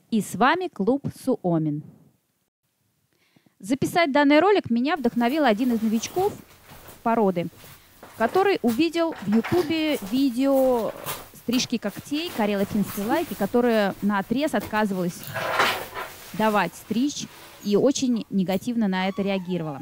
И с вами клуб Суомин. Записать данный ролик меня вдохновил один из новичков породы, который увидел в Ютубе видео стрижки когтей Карелы финской лайки, которая наотрез отказывалась давать стричь и очень негативно на это реагировала.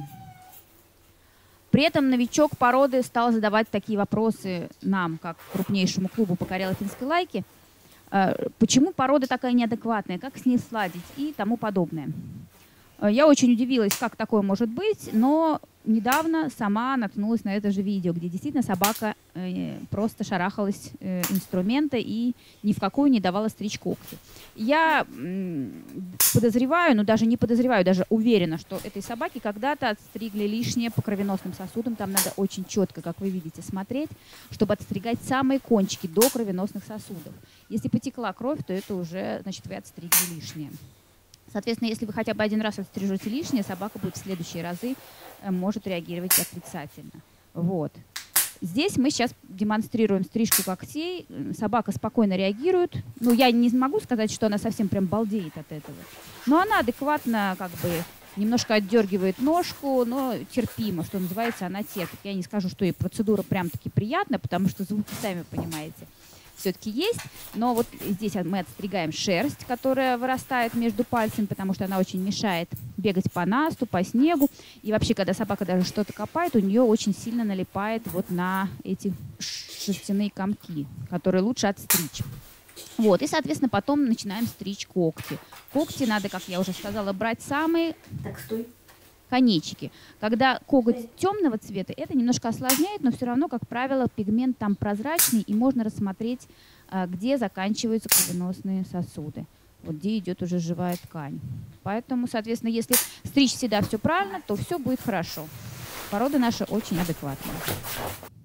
При этом новичок породы стал задавать такие вопросы нам, как крупнейшему клубу по Карелы финской лайке. Почему порода такая неадекватная, как с ней сладить и тому подобное. Я очень удивилась, как такое может быть, но недавно сама наткнулась на это же видео, где действительно собака просто шарахалась инструмента и ни в какую не давала стричь когти. Я подозреваю, ну даже не подозреваю, даже уверена, что этой собаке когда-то отстригли лишнее по кровеносным сосудам. Там надо очень четко, как вы видите, смотреть, чтобы отстригать самые кончики до кровеносных сосудов. Если потекла кровь, то это уже, значит, вы отстригли лишнее. Соответственно, если вы хотя бы один раз отстрижете лишнее, собака будет в следующие разы может реагировать отрицательно. Вот. Здесь мы сейчас демонстрируем стрижку когтей. Собака спокойно реагирует. Ну, я не могу сказать, что она совсем прям балдеет от этого. Но она адекватно, как бы, немножко отдергивает ножку, но терпимо, что называется, она терпит. Я не скажу, что ей процедура прям-таки приятная, потому что звуки, сами понимаете, все-таки есть, но вот здесь мы отстригаем шерсть, которая вырастает между пальцами, потому что она очень мешает бегать по насту, по снегу. И вообще, когда собака даже что-то копает, у нее очень сильно налипает вот на эти шерстяные комки, которые лучше отстричь. Вот, и, соответственно, потом начинаем стричь когти. Когти надо, как я уже сказала, брать самые... Так, стой. Конечики. Когда коготь темного цвета, это немножко осложняет, но все равно, как правило, пигмент там прозрачный, и можно рассмотреть, где заканчиваются кровеносные сосуды, вот где идет уже живая ткань. Поэтому, соответственно, если стричь всегда все правильно, то все будет хорошо. Порода наша очень адекватная.